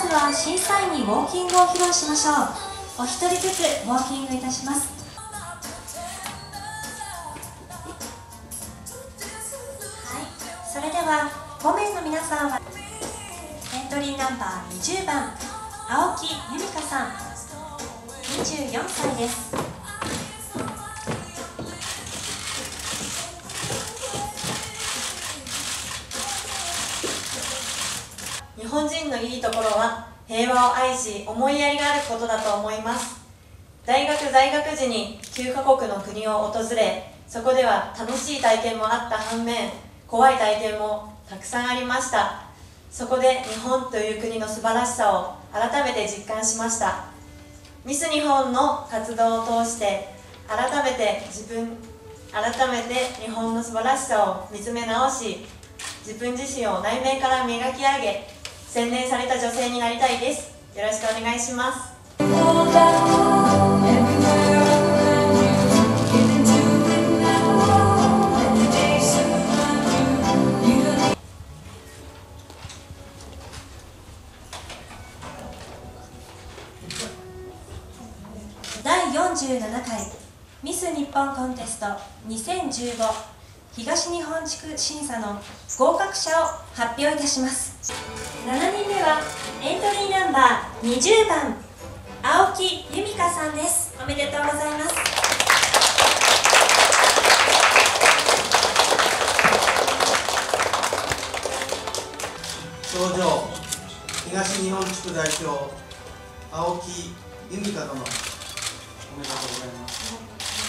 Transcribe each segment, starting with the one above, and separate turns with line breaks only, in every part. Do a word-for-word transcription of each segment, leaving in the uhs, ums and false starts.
ずは審査員にウォーキングを披露しましょう。お一人ずつウォーキングいたします。はい、それではご名の皆さんはエントリーナンバーにじゅうばん青木由美香さん、にじゅうよんさいです。
日本人のいいところは平和を愛し思いやりがあることだと思います。大学在学時にきゅうかこくの国を訪れ、そこでは楽しい体験もあった反面、怖い体験もたくさんありました。そこで日本という国の素晴らしさを改めて実感しました。ミス日本の活動を通して改めて自分改めて日本の素晴らしさを見つめ直し、自分自身を内面から磨き上げ、洗練された女性になりたいです。よろしくお願いします。
だいよんじゅうななかいミス日本コンテストにせんじゅうご東日本地区審査の合格者を発表いたします。しちにんめはエントリーナンバーにじゅうばん青木由美香さんです。おめでとうございます。
賞状東日本地区代表青木由美香殿、おめでとうございます。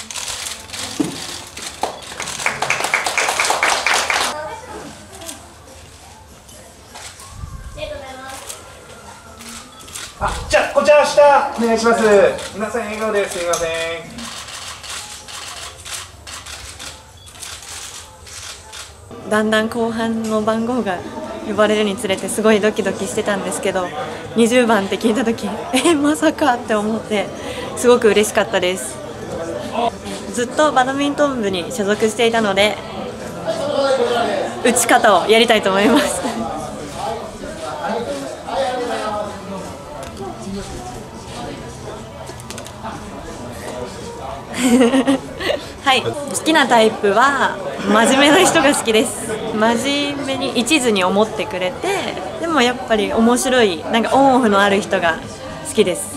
あ、じゃあこちら下お願いします。皆さん笑顔です。すみません。
だんだん後半の番号が呼ばれるにつれてすごいドキドキしてたんですけど、にじゅうばんって聞いた時えまさかって思ってすごく嬉しかったです。ずっとバドミントン部に所属していたので打ち方をやりたいと思います。はい、好きなタイプは真面目な人が好きです。真面目に一途に思ってくれて、でもやっぱり面白い、なんかオンオフのある人が好きです。